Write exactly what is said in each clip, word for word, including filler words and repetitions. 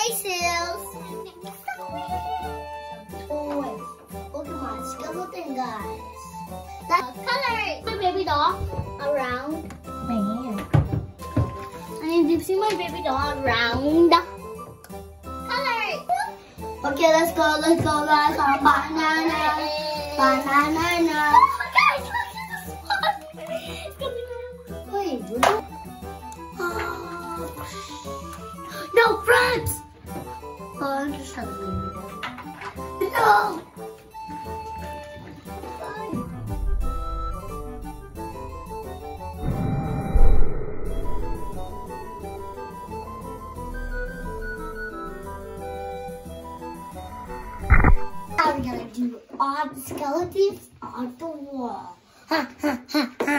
faces. Toys. Look at my skeleton, guys. That's coloring. My baby doll around. Man. I need to see my baby doll around. Coloring. Okay, let's go. Let's go, guys. On banana. Banana. Oh, guys, look at this one. It's coming around. Wait, really? Oh. No, friends! Oh, I'm just trying to leave it. No! Now we're gonna do all the skeletons on the wall. Ha ha ha ha!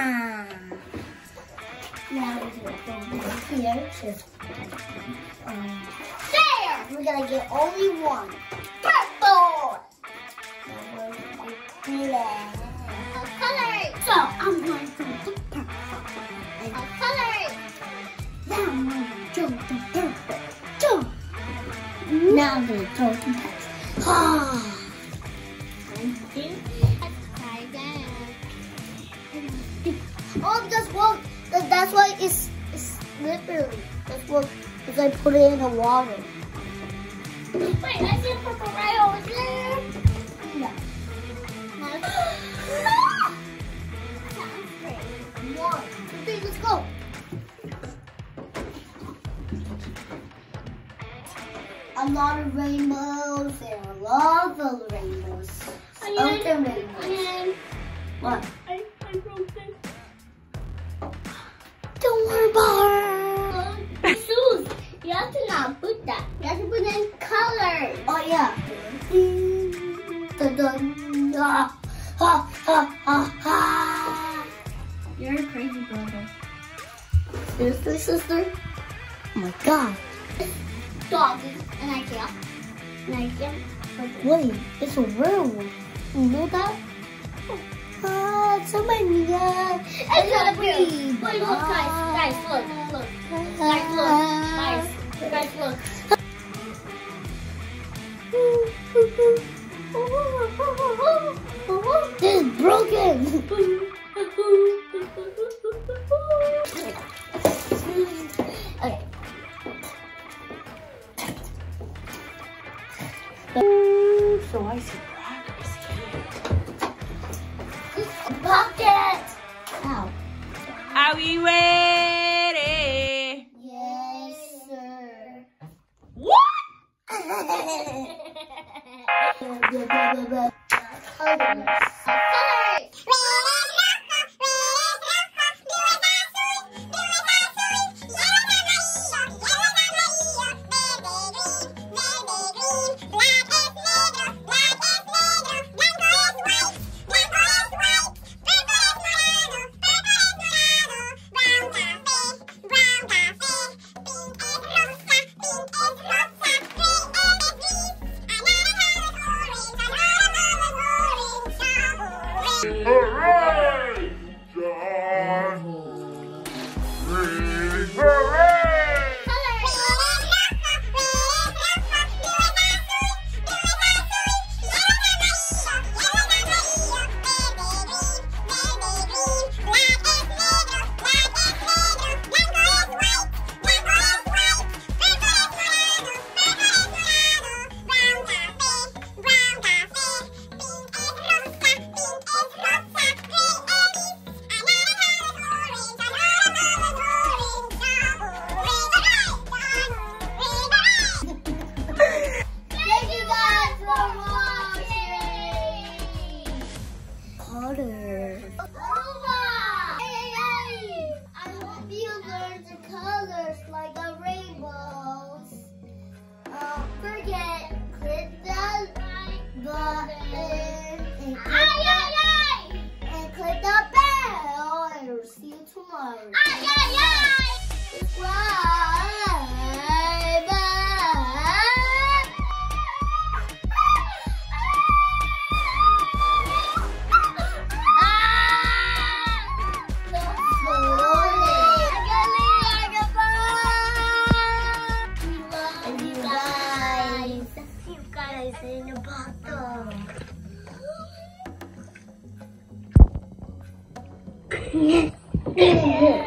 Now we're gonna go here. Just, um, there! We're gonna get only one. Purple! Black. Coloring! So, I'm going to do purple. And coloring! Now I'm going to do the purple. Jump! Now I'm going to throw the pets. Ah! Oh, that's what. That's why it's, it's slippery. That's what. Because I put it in the water. Wait, I see a purple right over there. No. No. Sounds great. One, two, three, let's go. A lot of rainbows and a lot of rainbows. Other rainbows. What? I, I broke this. Don't worry about her. Shoes. You have to not put that. You have to put in colors. Oh yeah. Dun, dun, ah, ha, ha, ha, ha. You're a crazy brother. Seriously, sister? Oh my god. Doggy. An idea. An idea. Wait, it's a werewolf. You know that? Ah, it's a man. It's a bee. Wait, look, guys. Guys, look. Look. Guys, look. Guys. Guys, look. This is broken. Okay. So I see progress here. Bucket. Ow. Are we ready? Yes, sir. What? Hooray! John! Green, hooray! Good.